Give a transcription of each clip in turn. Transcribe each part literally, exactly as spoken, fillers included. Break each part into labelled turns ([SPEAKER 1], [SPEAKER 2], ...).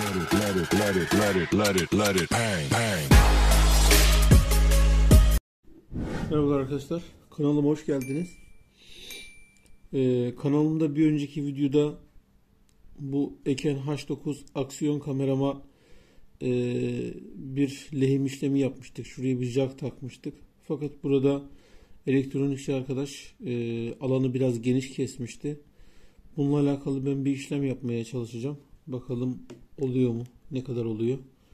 [SPEAKER 1] it, let it, let it, let it, let it, let it, bang, bang.
[SPEAKER 2] Merhabalar arkadaşlar, kanalıma hoş geldiniz. Ee, kanalımda bir önceki videoda bu Eken H dokuz aksiyon kamerama e, bir lehim işlemi yapmıştık. Şuraya bir jack takmıştık. Fakat burada elektronikçi arkadaş e, alanı biraz geniş kesmişti. Bununla alakalı ben bir işlem yapmaya çalışacağım. Bakalım oluyor mu? Ne kadar oluyor?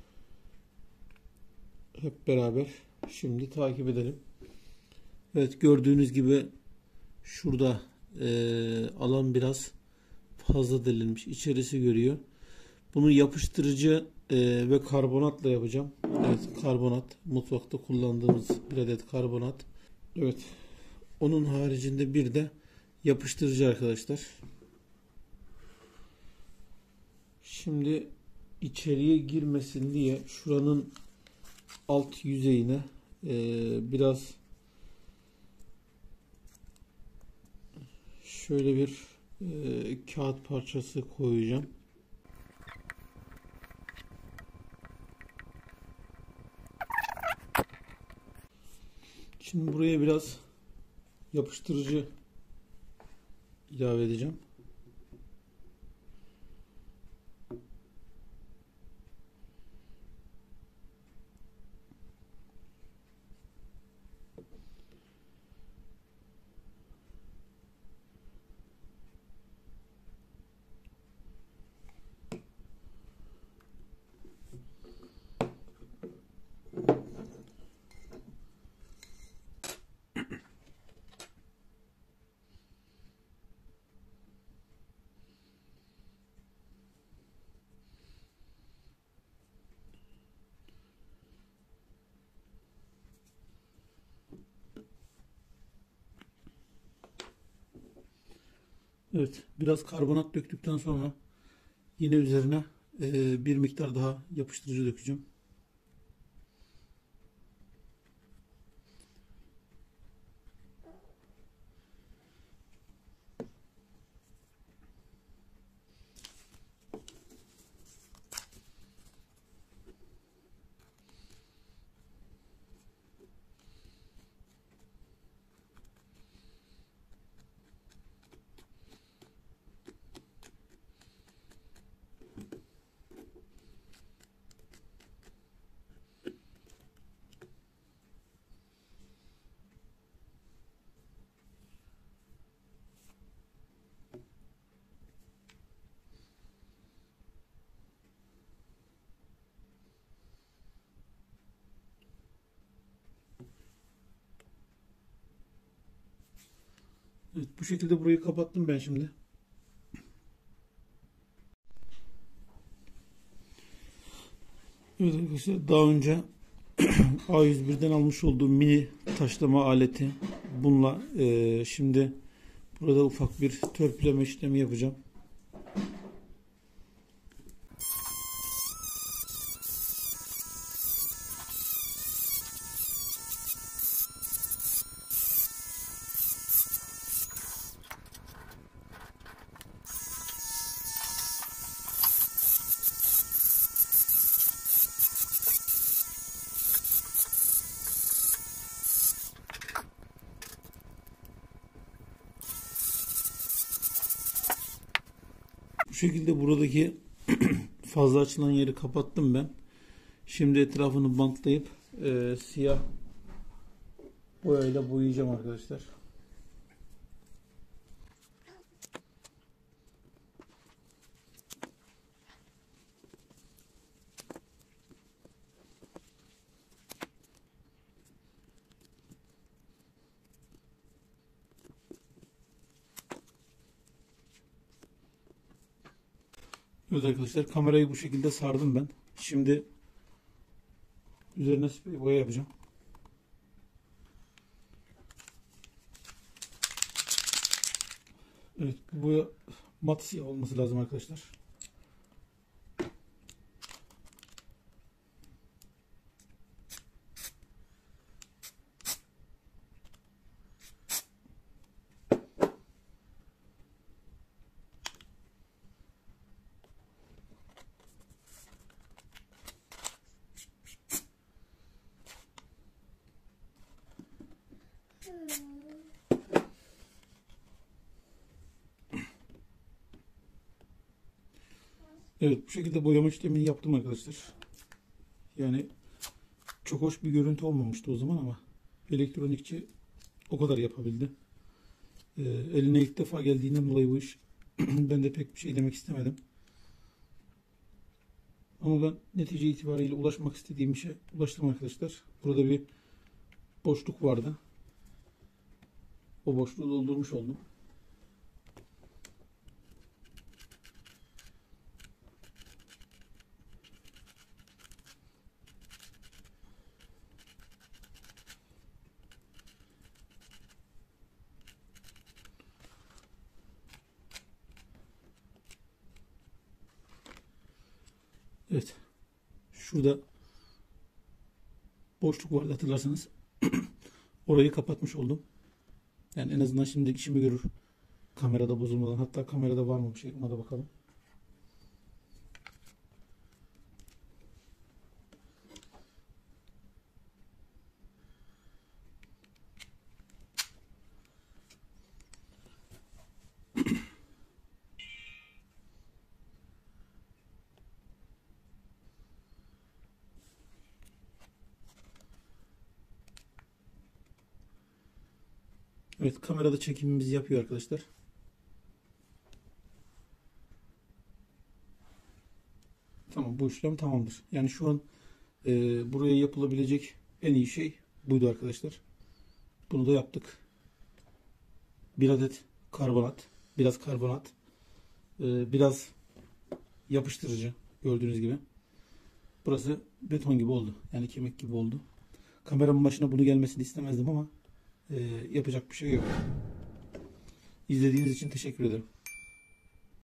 [SPEAKER 2] Hep beraber şimdi takip edelim. Evet, gördüğünüz gibi şurada e, alan biraz fazla delinmiş. İçerisi görüyor. Bunu yapıştırıcı e, ve karbonatla yapacağım. Evet, karbonat. Mutfakta kullandığımız bir adet karbonat. Evet. Onun haricinde bir de yapıştırıcı arkadaşlar. Şimdi içeriye girmesin diye şuranın alt yüzeyine e, biraz şöyle bir e, kağıt parçası koyacağım. Şimdi buraya biraz yapıştırıcı ilave edeceğim. Evet, biraz karbonat döktükten sonra yine üzerine e, bir miktar daha yapıştırıcı dökeceğim. Evet, bu şekilde burayı kapattım ben şimdi. Evet arkadaşlar, daha önce A yüz bir'den almış olduğum mini taşlama aleti bununla e, şimdi burada ufak bir törpüleme işlemi yapacağım. Bu şekilde buradaki fazla açılan yeri kapattım ben. Şimdi etrafını bantlayıp e, siyah boyayla boyayacağım arkadaşlar. Evet arkadaşlar, kamerayı bu şekilde sardım ben. Şimdi üzerine sprey boya yapacağım. Evet, bu boya mat siyah olması lazım arkadaşlar.
[SPEAKER 3] Evet, bu şekilde boyama işlemini yaptım arkadaşlar. Yani çok hoş bir görüntü olmamıştı o zaman ama elektronikçi o kadar yapabildi. Ee, eline ilk defa geldiğinden dolayı bu iş ben de pek bir şey demek istemedim. Ama ben netice itibariyle ulaşmak istediğim işe ulaştım arkadaşlar. Burada bir boşluk vardı. O boşluğu doldurmuş oldum. Evet. Şurada boşluk vardı hatırlarsanız. Orayı kapatmış oldum. Yani en azından şimdi işimi görür. Kamerada bozulmadan. Hatta kamerada var mı bir şey, ona da bakalım. Evet, kamerada çekimimizi yapıyor arkadaşlar. Tamam, bu işlem tamamdır. Yani şu an e, buraya yapılabilecek en iyi şey buydu arkadaşlar. Bunu da yaptık. Bir adet karbonat, biraz karbonat, e, biraz yapıştırıcı gördüğünüz gibi. Burası beton gibi oldu. Yani kemik gibi oldu. Kameramın başına bunu gelmesini istemezdim ama e, yapacak bir şey yok. İzlediğiniz için teşekkür ederim.